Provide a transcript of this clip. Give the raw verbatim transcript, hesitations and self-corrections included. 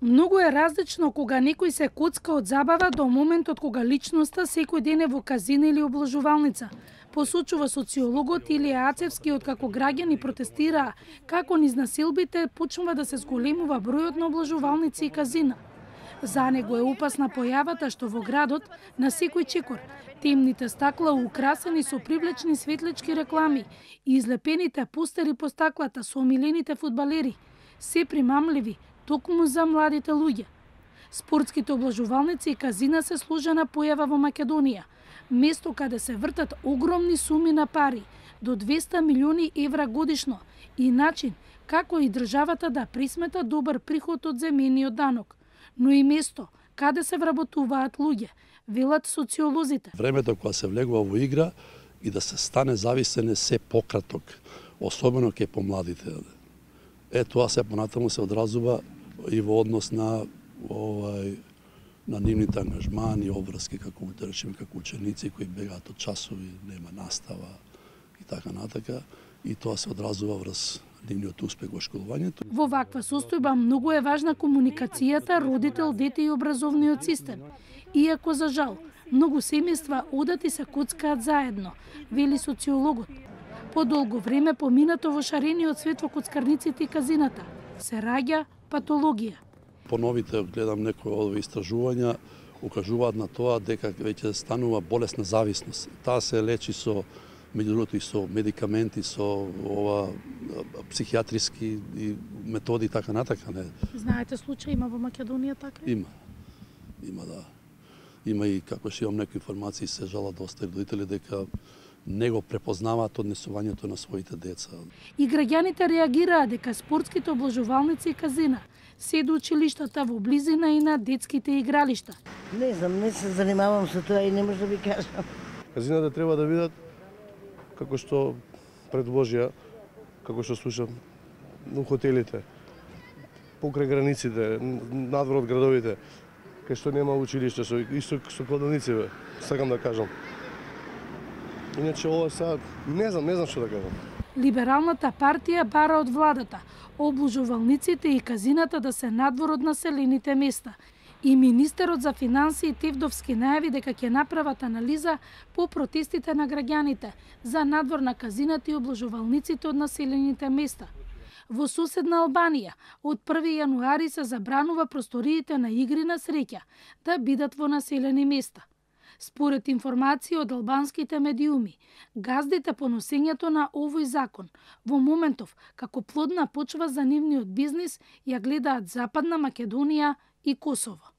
Многу е различно кога некој се коцка од забава до моментот кога личноста секој ден е во казино или облажувалница. Посочува социологот Илија Ацевски, откако граѓани протестираа како низ насилбите почнува да се зголемува бројот на облажувалници и казина. За него е опасна појавата што во градот на секој чекор темните стакла украсени со привлечни светлички реклами и излепените постери по стаклата со омилените фудбалери се примамливи токму за младите луѓе. Спортските облажувалници и казина се сложена појава во Македонија, место каде се вртат огромни суми на пари, до двесте милиони евра годишно, и начин како и државата да присмета добар приход од земениот данок, но и место каде се вработуваат луѓе, велат социолозите. Времето кога се влегува во игра и да се стане зависен е се пократок, особено ке помладите. Е, тоа се понатаму се одразува и во однос на овај на нивните ангажмани, обврски како да речеме како ученици кои бегаат од часови, нема настава и така натака, и тоа се одразува врз нивниот успех во школувањето. Во ваква состојба многу е важна комуникацијата родител, дете и образовниот систем. Иако за жал, многу семејства одат и се коцкаат заедно, вели социологот. Подолго време поминато во шарениот свет во коцкарниците и казината се раѓа патологија. По новите гледам некои овие истражувања укажуваат на тоа дека веќе станува болесна зависност. Таа се лечи со меѓу другото и со медикаменти, со ова психијатриски и методи и така натака, не. Знаете случај има во Македонија така? Има. Има, да. Има и како што имам некои информации се жалат доста родители дека не го препознаваат однесувањето на своите деца. И граѓаните реагираа дека спортските облажувалници и казина се до училиштата во близина и на детските игралишта. Не знам, не се занимавам со тоа и не можам да ви кажам. Казината треба да бидат како што предложија, како што слушам, во хотелите, покрај границите, надвор од градовите, кај што нема училиште, со исто со кладоници, сакам да кажам. Иначе ова сега не знам, не знам што да кажам. Либералната партија бара од владата облажувалниците и казината да се надвор од населените места. И министерот за финансии Тевдовски најави дека ќе направат анализа по протестите на граѓаните за надвор на казината и облажувалниците од населените места. Во соседна Албанија од први јануари се забранува просториите на игри на среќа да бидат во населени места. Според информации од албанските медиуми, газдите по носењето на овој закон во моментов како плодна почва за нивниот бизнис ја гледаат Западна Македонија и Косово.